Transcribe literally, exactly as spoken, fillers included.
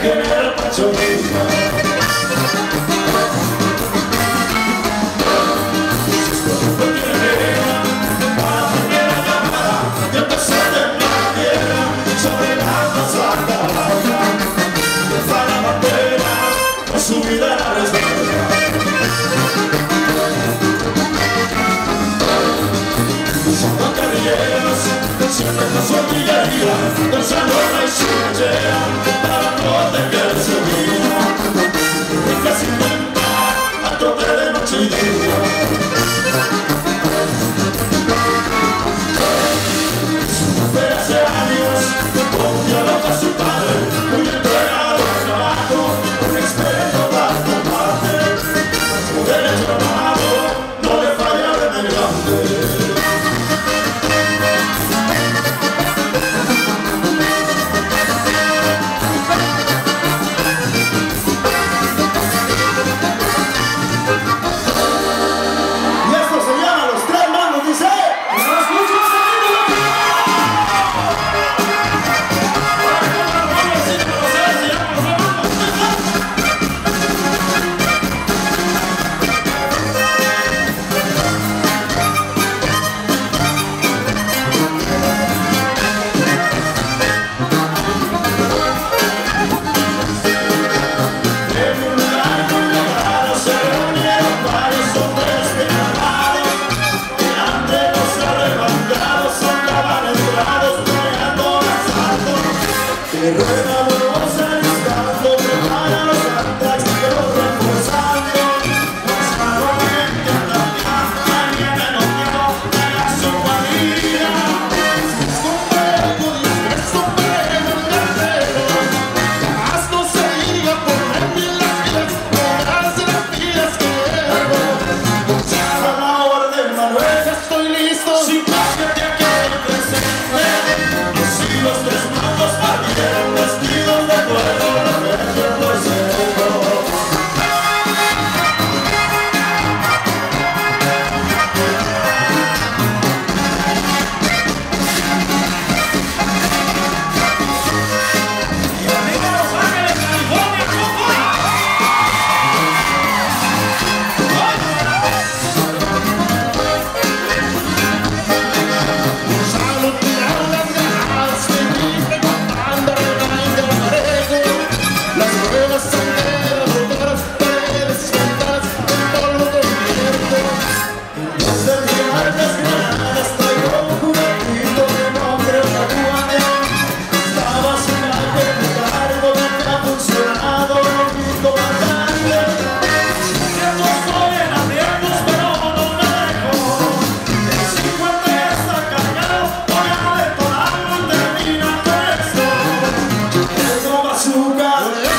Su vida la resguarda. Son carrilleras, siempre con su artillería, del salón y su trinchera, para proteger su vida. Y casi intenta a tope de noche y día. Desde hace años, confiado a su padre, muy entregado al trabajo, un experto para combate, un derecho armado, no le falla de grande. Azúcar.